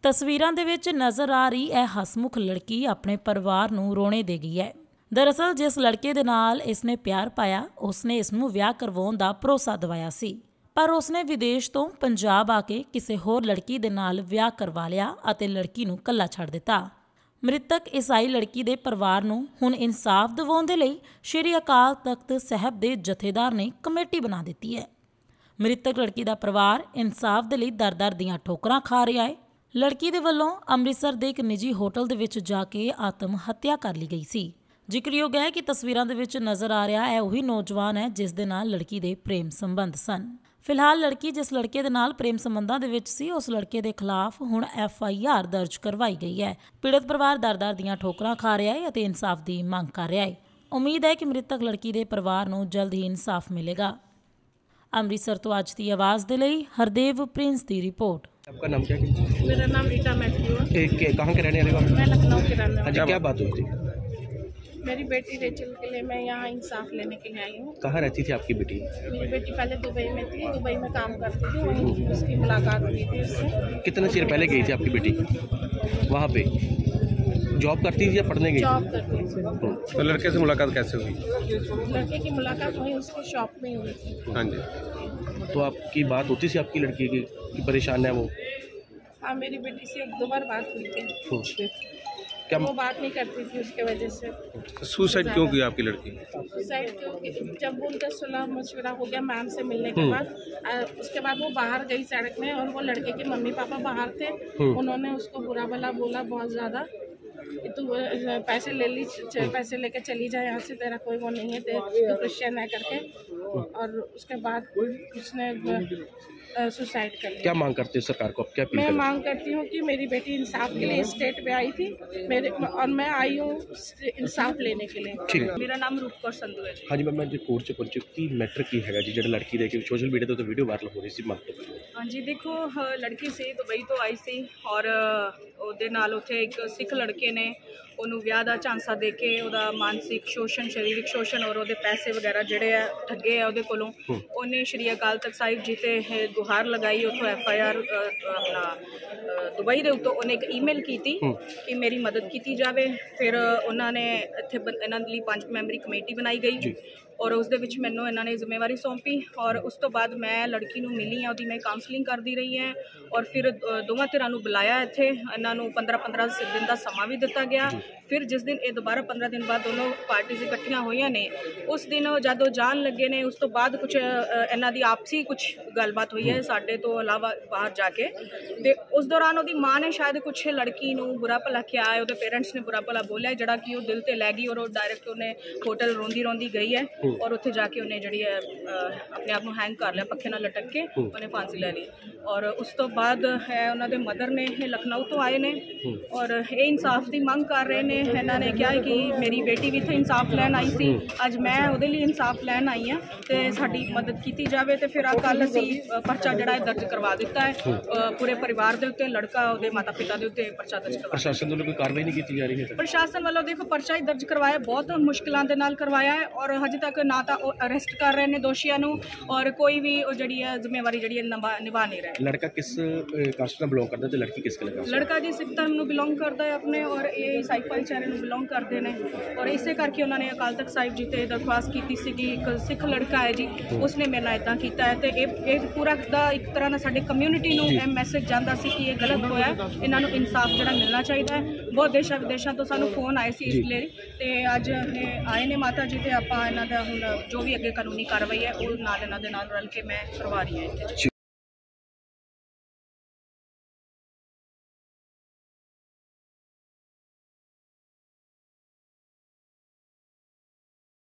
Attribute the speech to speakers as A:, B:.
A: तस्वीरां दे विच नज़र आ रही यह हसमुख लड़की अपने परिवार नूं रोने दे गई है। दरअसल जिस लड़के दे नाल इसने प्यार पाया उसने इसनूं विआह करवाउण दा भरोसा दवाया सी, पर उसने विदेश तो पंजाब आके किसी होर लड़की दे नाल विआह करवा लिया अते लड़की नूं कल्ला छड्ड दिता। मृतक ईसाई लड़की दे परिवार नूं हुण इंसाफ दिवाउण दे लई श्री अकाल तख्त साहिब दे जथेदार ने कमेटी बना दित्ती है। मृतक लड़की दा परिवार इंसाफ दे लई दर-दर दीआं ठोकरां खा रिहा है। लड़की दे वल्लों अमृतसर दे एक निजी होटल दे विच जाके आत्म हत्या कर ली गई सी। जिक्रयोग है कि तस्वीरां दे विच नज़र आ रहा है वही नौजवान है जिस दे नाल लड़की दे प्रेम संबंध सन। फिलहाल लड़की जिस लड़के दे नाल प्रेम संबंधां दे विच सी उस लड़के दे खिलाफ हुण FIR दर्ज करवाई गई है। पीड़ित परिवार दर-दर दीआं ठोकरां खा रहा है अते इंसाफ दी मंग कर रहा है। उम्मीद है कि मृतक लड़की दे परिवार नूं जल्द ही इंसाफ मिलेगा। अमृतसर तो आज दी आवाज़ दे लई हरदेव प्रिंस दी रिपोर्ट।
B: आपका नाम क्या है?
C: मेरा नाम रीटा मैथ्यू है।
B: कहाँ के रहने वाले हो?
C: मैं लखनऊ के रहने वाली
B: अच्छा, क्या बात हुई थी?
C: मेरी बेटी रेचल के लिए मैं यहाँ इंसाफ लेने के लिए आई हूँ।
B: कहाँ रहती थी आपकी बेटी?
C: मेरी बेटी पहले दुबई में थी, दुबई में काम करती थी, वहीं उसकी मुलाकात हुई थी उससे।
B: कितने चिर पहले गई थी आपकी बेटी वहाँ पे? जॉब करती थी या पढ़ने गई?
C: जॉब करती थी।
B: तो लड़के से मुलाकात कैसे हुई?
C: लड़के की मुलाकात वहीं उसके शॉप में हुई थी।
B: हाँ जी। तो आपकी बात होती थी आपकी लड़की की कि परेशान है वो?
C: हाँ, मेरी बेटी से 1-2 बार बात हुई थी।
B: क्या
C: वो बात नहीं करती थी उसके वजह से।
B: सुसाइड क्यों किया आपकी लड़की?
C: सुसाइड क्योंकि जब उनका सुलह मशवरा हो गया मैम से मिलने के बाद, उसके बाद वो बाहर गई सड़क में और वो लड़के के मम्मी पापा बाहर थे। उन्होंने उसको बुरा भला बोला बहुत ज़्यादा। तू पैसे ले ली, पैसे लेके चली जाए यहाँ से, तेरा कोई वो नहीं है, तू क्रिश्चियन है करके। और उसके बाद उसने सुसाइड कर लिया।
B: क्या मांग करते हो सरकार को? अब क्या अपील
C: मैं
B: करें?
C: मांग करती हूँ कि मेरी बेटी इंसाफ के लिए स्टेट पे आई थी और मैं आई हूँ इंसाफ लेने के लिए।
B: ठीक है।
C: मेरा नाम रूपकौर संधू है।
B: हाँ जी मैम, मैं कोर्ट च पहुंची की मैटर की है जी जो लड़की देखे सोशल मीडिया तो वीडियो वायरल हो रही सी मत।
D: हाँ जी, देखो लड़की सी दुबई तो आई सी और ਉਹਦੇ ਨਾਲ ਉੱਥੇ ਇੱਕ ਸਿੱਖ ਲੜਕੇ ਨੇ ਉਹਨੂੰ ਵਿਆਹ ਦਾ ਝਾਂਸਾ ਦੇ ਕੇ ਉਹਦਾ ਮਾਨਸਿਕ ਸ਼ੋਸ਼ਣ, ਸਰੀਰਕ ਸ਼ੋਸ਼ਣ ਔਰ ਉਹਦੇ ਪੈਸੇ ਵਗੈਰਾ ਜਿਹੜੇ ਆ ਠੱਗੇ ਆ ਉਹਦੇ ਕੋਲੋਂ। ਉਹਨੇ ਸ਼੍ਰੀ ਅਕਾਲ ਤਖਤ ਸਾਹਿਬ ਜੀ ਤੇ ਗੁਹਾਰ ਲਗਾਈ, ਉੱਥੋਂ FIR ਆਪਣਾ ਦੁਬਈ ਦੇ ਉੱਤੋਂ ਉਹਨੇ ਇੱਕ ਈਮੇਲ ਕੀਤੀ ਕਿ ਮੇਰੀ ਮਦਦ ਕੀਤੀ ਜਾਵੇ। ਫਿਰ ਉਹਨਾਂ ਨੇ ਇੱਥੇ ਇਹਨਾਂ ਲਈ 5 ਮੈਂਬਰੀ ਕਮੇਟੀ ਬਣਾਈ ਗਈ और उस दे विच मैनू इन्होंने जिम्मेवारी सौंपी और उस तो बाद मैं लड़की नूं मिली हाँ, मैं काउंसलिंग करती रही है और फिर दोवां धिरां नूं बुलाया इत्थे। इन्हों 15-15 दिन का समा भी दिता गया। फिर जिस दिन ये दोबारा 15 दिन बाद दोनों पार्टीज इकट्ठियां होईयां ने उस दिन जब जान लगे ने उस तो बाद कुछ इन्हां दी आपसी कुछ गलबात हुई है साडे तो अलावा बाहर जाके। ते उस दौरान उहदी माँ ने शायद कुछ लड़की नूं बुरा भला किया है, उहदे पेरेंट्स ने बुरा भला बोलिया जिहड़ा कि वो दिल ते लै गई और डायरैक्ट उन्हें होटल रोंदी गई है और उत्थे जाके उन्हें जी अपने आप को हैंग कर लिया, पखे नाल लटक के उन्हें फांसी लै ली। और उस तो बाद है उन्होंने मदर ने लखनऊ तो आए ने और ये इंसाफ की मंग कर रहे हैं। इन्होंने कहा कि मेरी बेटी भी इत्थे इंसाफ लैन आई सी, अज मैं उहदे लिए इंसाफ लैन आई हाँ, तो साडी मदद की जाए। तो फिर कल असी परचा जिहड़ा दर्ज करवा दिता है पूरे परिवार के उत्ते, लड़का उहदे माता पिता के उत्ते परचा दर्ज करवा।
B: प्रशासन वालों कोई कार्रवाई नहीं की जा रही है?
D: प्रशासन वालों देखो परचा ही दर्ज करवाया, बहुत मुश्किलों के नाल करवाया है और हजे तक ना तो अरेस्ट कर रहे हैं दोषियों नूं और कोई भी जिहड़ी है जिम्मेवारी जिहड़ी निभा नहीं रहा।
B: लड़का किस कास्ट में बिलोंग करता है? लड़की किस के?
D: लड़का जी सिख धर्म में बिलोंग करता है अपने और ये ईसाई भाईचारे में बिलोंग करते हैं और इसे करके उन्होंने अकाल तख्त साहिब जी से दरख्वास्त की सी कि एक सिख लड़का है जी उसने मेरे नाल इदां कीता है। तो ये पूरा दा एक तरह ना साडी कम्यूनिटी नूं यह मैसेज जांदा सी कि ये गलत होया, इन्हां नूं इंसाफ जिहड़ा मिलना चाहिए है। बहुत देशों विदेशों तो सानूं फोन आए सी इस लिए ते अज आए ने माता जी ते आपां इन्हां दा हुण जो भी अगे कानूनी कार्रवाई है वो नाल इन्हां दे नाल रल के मैं करवा रही है।